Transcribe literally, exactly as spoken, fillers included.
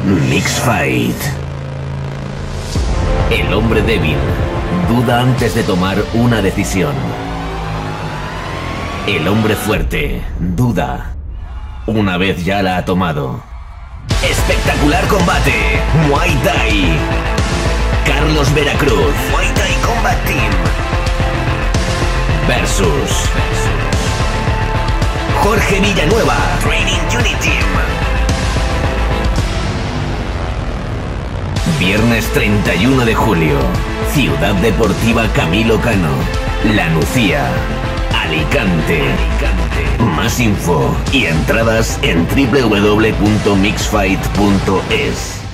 Mixfight. El hombre débil duda antes de tomar una decisión. El hombre fuerte duda una vez ya la ha tomado. Espectacular combate. Muay Thai. Carlos Veracruz. Muay Thai Combat Team. Versus Jorge Villanueva. Training Unit Team. Viernes treinta y uno de julio. Ciudad Deportiva Camilo Cano. La Nucía. Alicante. Alicante. Más info y entradas en w w w punto mixfight punto es.